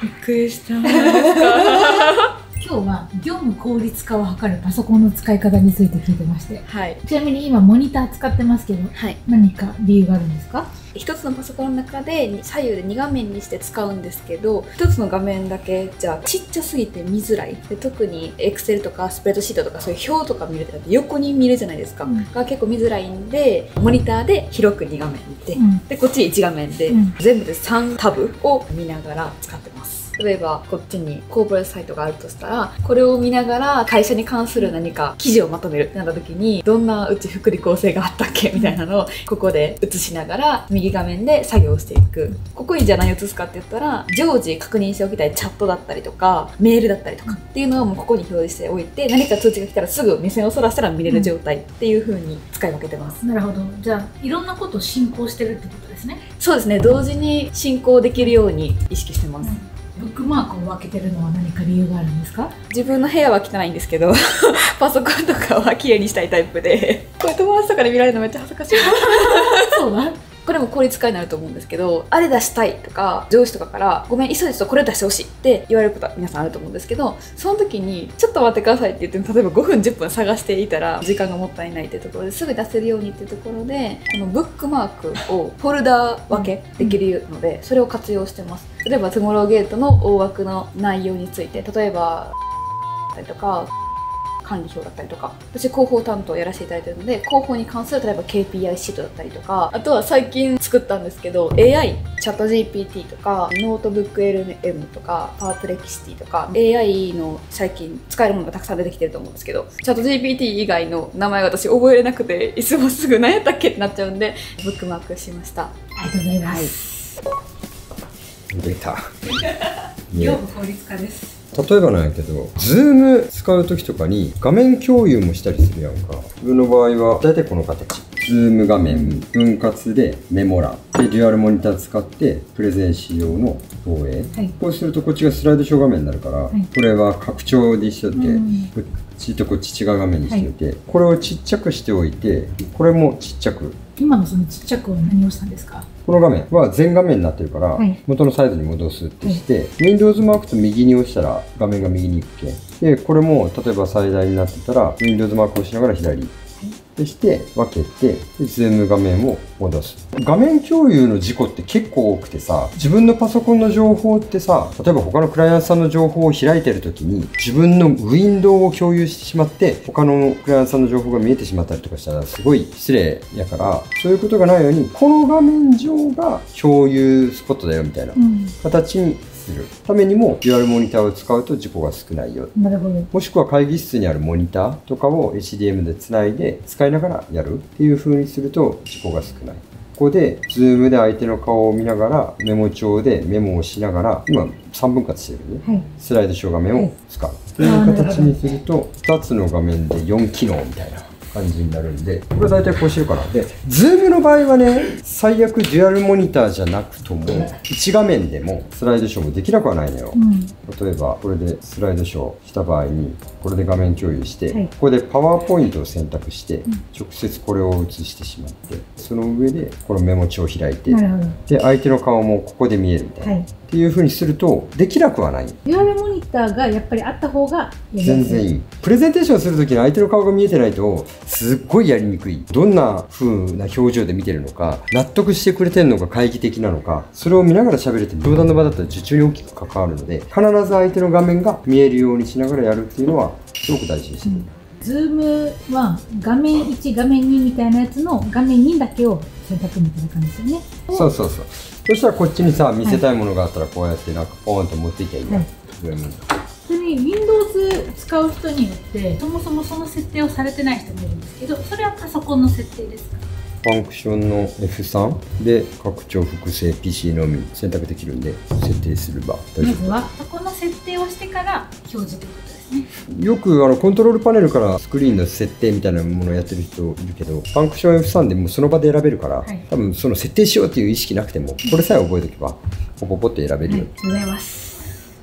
びっくりした。ですか？ 今日は業務効率化を図るパソコンの使い方について聞いてまして、 はい、 ちなみに今モニター使ってますけど、はい、何か理由があるんですか？ 一つのパソコンの中で左右で2画面にして使うんですけど、一つの画面だけじゃちっちゃすぎて見づらいで、特に Excel とかスプレッドシートとかそういう表とか見ると横に見るじゃないですか、が結構見づらいんで、モニターで広く2画面で、でこっち1画面で、全部で3タブを見ながら使ってます。例えばこっちにコーポレートサイトがあるとしたら、これを見ながら会社に関する何か記事をまとめるってなった時に、どんなうち福利厚生があったっけみたいなのをここで映しながら右画面で作業していく。ここにじゃあ何を映すかって言ったら、常時確認しておきたいチャットだったりとかメールだったりとかっていうのをもうここに表示しておいて、何か通知が来たらすぐ目線をそらしたら見れる状態っていう風に使い分けてます。 なるほど。じゃあいろんなことを進行してるってことですね。 そうですね、同時に進行できるように意識してます。 ブックマークを分けてるのは何か理由があるんですか？ 自分の部屋は汚いんですけどパソコンとかは綺麗にしたいタイプで、これ友達とかで見られるのめっちゃ恥ずかしいそうだ。 これも効率化になると思うんですけど、あれ出したいとか上司とかからごめん急いでこれ出してほしいって言われることは皆さんあると思うんですけど、その時にちょっと待ってくださいって言って例えば5分10分探していたら時間がもったいないっていうところですぐ出せるようにっていうところで、このブックマークをフォルダ分けできるので、それを活用してます。例えばトゥモローゲートの大枠の内容について、例えばとか管理表だったりとか、私広報担当をやらせていただいているので、広報に関する例えば KPI シートだったりとか、あとは最近作ったんですけど AI チャット GPT とかノートブック LM とかパワープレキシティとか AI の最近使えるものがたくさん出てきてると思うんですけど、チャット GPT 以外の名前私覚えれなくて、いつもすぐ何やったっけってなっちゃうんでブックマークしました。 ありがとうございます。 出た業務効率化です。 例えばなんやけど、Zoom 使う時とかに画面共有もしたりするやんか。自分の場合は大体この形。Zoom 画面、分割でメモ欄。で、デュアルモニター使ってプレゼン仕様の投影。はい、こうするとこっちがスライドショー画面になるから、はい、これは拡張でしとって、こっちとこっち違う画面にしておいて、はい、これをちっちゃくしておいて、これもちっちゃく。 今のそのちっちゃくは何をしたんですか？ この画面は全画面になってるから、はい、元のサイズに戻すってして、はい、Windows マークと右に押したら画面が右に行くけ。で、これも例えば最大になってたら Windows マークを押しながら左。そして分けて、Zoom 画面を戻す。画面共有の事故って結構多くてさ、自分のパソコンの情報ってさ、例えば他のクライアントさんの情報を開いてる時に自分のウィンドウを共有してしまって他のクライアントさんの情報が見えてしまったりとかしたらすごい失礼やから、そういうことがないようにこの画面上が共有スポットだよみたいな形にするためにもデュアルモニターを使うと事故が少ないよ。 なるほど。 もしくは会議室にあるモニターとかを HDM でつないで使いながらやるっていう風にすると事故が少ない。ここで Zoom で相手の顔を見ながらメモ帳でメモをしながら、今3分割してるね、はい、スライドショー画面を使う、はい、という形にすると2つの画面で4機能みたいな感じになるんで、これは大体こうしてるかな。で、Zoom の場合はね、最悪デュアルモニターじゃなくとも、1画面でもスライドショーもできなくはないのよ。例えば、これでスライドショーした場合に、これで画面共有して、ここでパワーポイントを選択して、直接これを映してしまって、その上でこのメモ帳を開いて、で、相手の顔もここで見えるみたいな。っていう風にすると、できなくはない。 デュアルモニターがやっぱりあった方が全然いい。プレゼンテーションするときに相手の顔が見えてないと、すっごいやりにくい。どんな風な表情で見てるのか、納得してくれてるのか懐疑的なのか、それを見ながら喋るって冗談の場だったら受注に大きく関わるので、必ず相手の画面が見えるようにしながらやるっていうのは、すごく大事にしてる。 Zoom は画面1、画面2みたいなやつの画面2だけを選択みたいな感じですよね。 そうそうそう。そしたらこっちにさ、見せたいものがあったらこうやってなんかポーンと持っていきゃいいんだ。 それに Windows 使う人によってそもそもその設定をされてない人もいるんですけど、それはパソコンの設定ですか？ ファンクションの F3 で拡張複製 PC のみ選択できるんで設定すれば大丈夫。 まずはそこの設定をしてから表示ということですね。 よくコントロールパネルからスクリーンの設定みたいなものをやってる人いるけど、ファンクション F3 でもうその場で選べるから、多分その設定しようっていう意識なくてもこれさえ覚えておけばポポポって選べるよ。 ありがとうございます。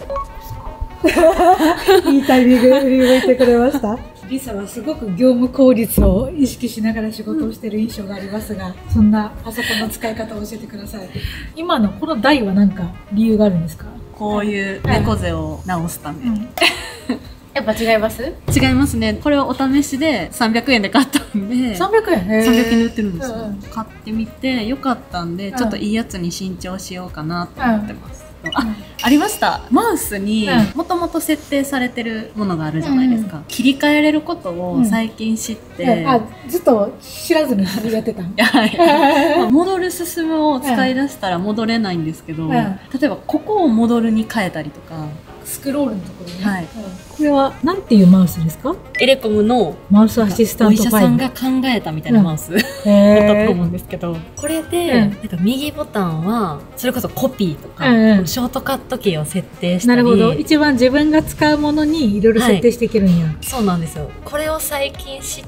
いいタイミングで振り向いてくれました。リサはすごく業務効率を意識しながら仕事をしている印象がありますが、そんなパソコンの使い方を教えてください。今のこの台は何か理由があるんですか？ こういう猫背を直すため、 やっぱ違います？ 違いますね。これはお試しで300円で買ったんで、 300円 300円で売ってるんですよ、 うんうん買ってみてよかったんで、ちょっといいやつに新調しようかなと思ってます、ありました。マウスにもともと設定されてるものがあるじゃないですか、切り替えれることを最近知って、 ずっと知らずにやってたんはい戻る進むを使い出したら戻れないんですけど、例えばここを戻るに変えたりとか、 スクロールのところね、 はいこれはなんていうマウスですか？ エレコムのマウスアシスタント5。 お医者さんが考えたみたいなマウス、だったと思うんですけど、これで、なんか右ボタンはそれこそコピーとか、ショートカットキーを設定したり、 なるほど、一番自分が使うものにいろいろ設定していけるんや、 そうなんですよ。これを最近知って、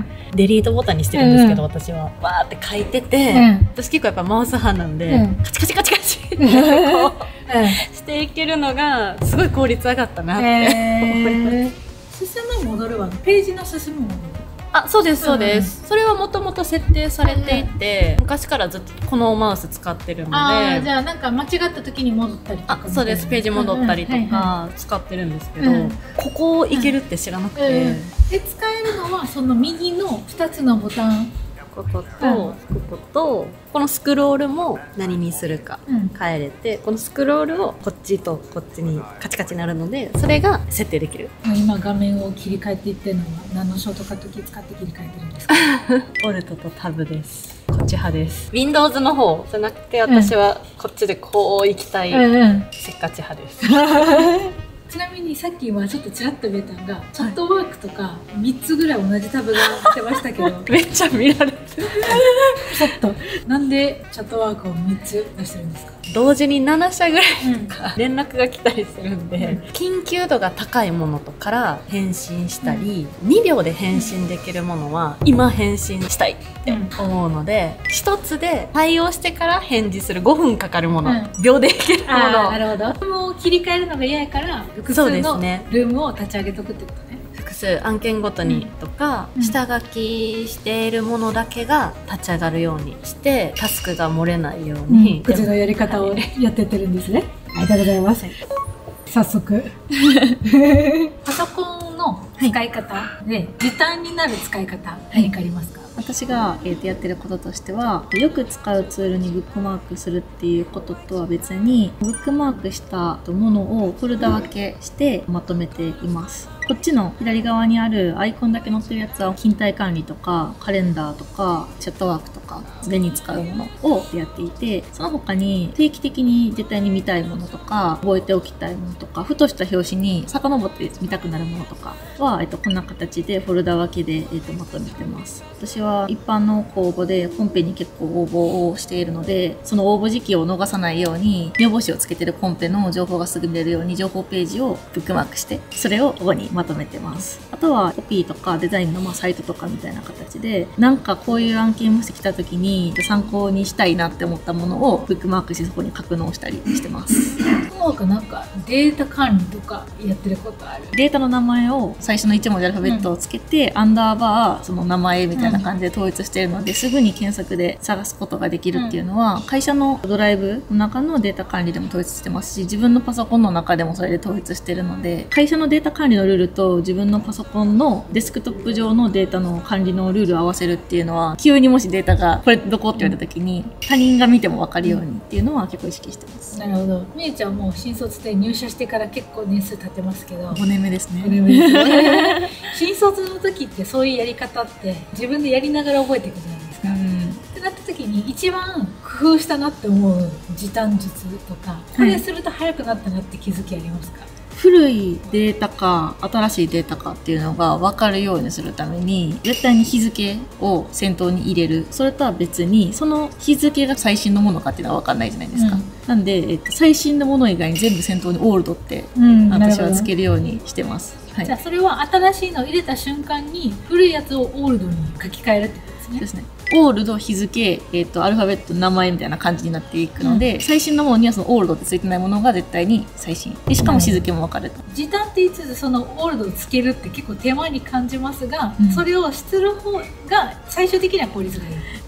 デリートボタンにしてるんですけど、私はわーって書いてて、私結構やっぱマウス派なんで、カチカチカチカチってこうしていけるのがすごい効率上がったなって思います。 進む戻るはページの進む戻る。 あ、そうですそうです、それはもともと設定されていて、昔からずっとこのマウス使ってるので、 じゃあなんか間違った時に戻ったりとか。 そうです、ページ戻ったりとか使ってるんですけど、ここをいけるって知らなくて、 で使えるのはその右の2つのボタン、 こことこことこのスクロールも何にするか変えれて、このスクロールをこっちとこっちにカチカチになるので、それが設定できる。 今画面を切り替えていってるのは何のショートカットキー使って切り替えてるんですか？ オルトとタブです。こっち派です。Windows の方じゃなくて、私はこっちでこう行きたい、せっかち派です。 ちなみにさっきはちょっとちらっと見えたのが、チャットワークとか3つぐらい同じタブが出ましたけどめっちゃ見られてるちょっとなんでチャットワークを3つ出してるんですか？ 同時に7社ぐらいとか連絡が来たりするんで、緊急度が高いものとから返信したり、2秒で返信できるものは今返信したいって思うので、1つで対応してから返事する5分かかるもの、秒でいけるもの。 なるほど。もう切り替えるのが嫌やから複数のルームを立ち上げとくってことね。 複数案件ごとにとか、下書きしているものだけが立ち上がるようにして、タスクが漏れないように、 口のやり方をやってってるんですね。ありがとうございます。早速パソコンの使い方で時短になる使い方何かありますか？ 私が、やってることとしては、よく使うツールにブックマークするっていうこととは別に、ブックマークしたものをフォルダ分けしてまとめています。こっちの左側にあるアイコンだけ載ってるやつは勤怠管理とかカレンダーとかチャットワークとか常に使うものをやっていて、その他に定期的に絶対に見たいものとか覚えておきたいものとか、ふとした表紙に遡って見たくなるものとかは、こんな形でフォルダ分けで、まとめてます。私は一般の公募で本編に結構応募をしているので、その応募時期を逃さないように目星をつけてるコンペの情報がすぐ見れるように情報ページをブックマークして、それをここにまとめてます。あとはコピーとかデザインのサイトとかみたいな形で、なんかこういう案件もしてきた時に参考にしたいなって思ったものをブックマークしてそこに格納したりしてます。 なんかデータ管理とかやってることある？ データの名前を最初の1文字アルファベットをつけて、アンダーバーその名前みたいな感じで統一しているので、すぐに検索で探すことができるっていうのは、会社のドライブの中のデータ管理でも統一してますし、自分のパソコンの中でもそれで統一してるので、会社のデータ管理のルールと自分のパソコンのデスクトップ上のデータの管理のルールを合わせるっていうのは、急にもしデータがこれどこって言われた時に他人が見ても分かるようにっていうのは結構意識してます。 なるほど。みえちゃんもう新卒で入社してから結構年数経ってますけど、 5年目ですね。 5年目ですね新卒の時ってそういうやり方って自分でやりながら覚えていくじゃないですか。ってなった時に一番工夫したなって思う時短術とか、これすると早くなったなって気づきありますか？ 古いデータか新しいデータかっていうのが分かるようにするために、絶対に日付を先頭に入れる。それとは別にその日付が最新のものかっていうのは分かんないじゃないですか。なんで、最新のもの以外に全部先頭にオールドって、私はつけるようにしてます。 じゃあそれは新しいのを入れた瞬間に古いやつをオールドに書き換えるってことですね。 ですね。オールド、日付、アルファベット、名前みたいな感じになっていくので、最新のものにはそのオールドってついてないものが絶対に最新で、しかも日付も分かる。 時短って言いつつそのオールドをつけるって結構手間に感じますが、それをする方が最終的には効率がいい。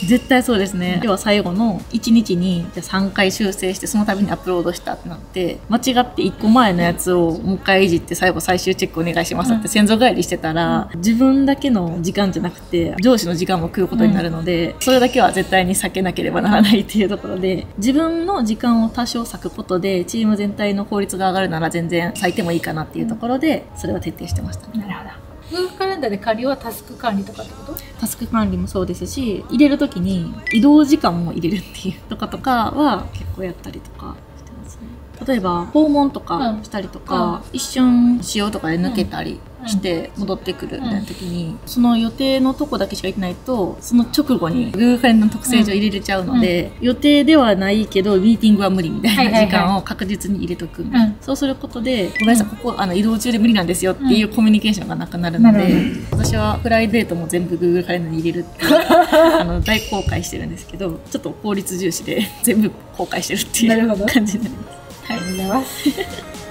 絶対そうですね。要は最後の1日に3回修正してその度にアップロードしたってなって、間違って1個前のやつをもう一回いじって最後最終チェックお願いしますって先祖返りしてたら、自分だけの時間じゃなくて上司の時間も食うことになるので、それだけは絶対に避けなければならないっていうところで、自分の時間を多少割くことでチーム全体の効率が上がるなら全然割いてもいいかなっていうところで、それは徹底してましたね。 なるほど。Google カレンダーで管理はタスク管理とかってこと？ タスク管理もそうですし、入れるときに移動時間も入れるっていうとかは結構やったりとかしてますね。例えば訪問とかしたりとか、一瞬仕様とかで抜けたりして戻ってくるみたいな時に、その予定のとこだけしか行ってないと、その直後に Google カレンダーの特性上入れれちゃうので、予定ではないけどミーティングは無理みたいな時間を確実に入れとく。そうすることで、ごめんなさい、ここ移動中で無理なんですよっていうコミュニケーションがなくなるので、私はプライベートも全部 Google カレンダーに入れるっていう大公開してるんですけど、ちょっと効率重視で全部公開してるっていう感じになります。 ありがとうございます。